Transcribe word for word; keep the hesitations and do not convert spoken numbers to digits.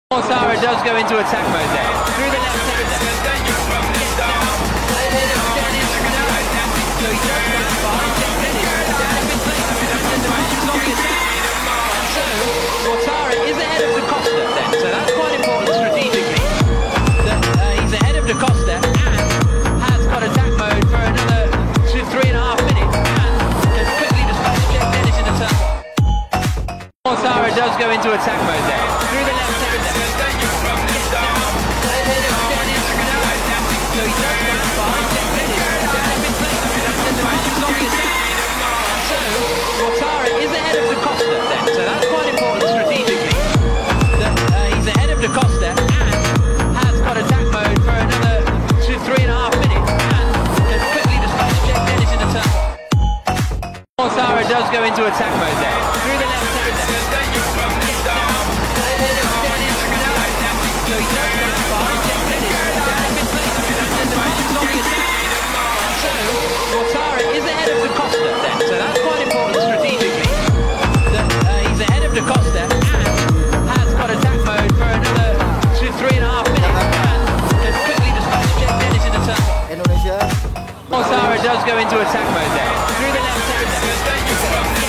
Mortara does go into attack mode there. Through the left sector. Gets down. Ahead of Dennis. So he does that far. Dennis. Down in place. And the match is long as So, Mortara is ahead of the Costa then. So that's quite important strategically. That uh, he's ahead of the Costa and has got attack mode for another two, three and a half minutes. And can quickly dispatch Jack Dennis in the turn. Mortara does go into attack mode there. Through the left sector. Gets down. Ahead of Dennis. So he does that far. Jack Dennis. Down in place. And the match is long as So, Mortara is ahead of the Costa then. So that's quite important strategically. That uh, he's ahead of the Costa and has got attack mode for another two, three and a half minutes. And can quickly dispatch Jack Dennis in the turn. Mortara does go into attack mode there. Through the left sector. Gets down. Ahead of Dennis. So he does that far. Jack Dennis. Down in place. And the match is long as So, Mortara is ahead of the Costa then. So that's quite important strategically. That uh, he's ahead of the Costa and has got attack mode for another two, three and a half minutes. And can quickly dispatch Jack Dennis in the turn. Indonesia. Mortara does go into attack mode there. Through the left sector.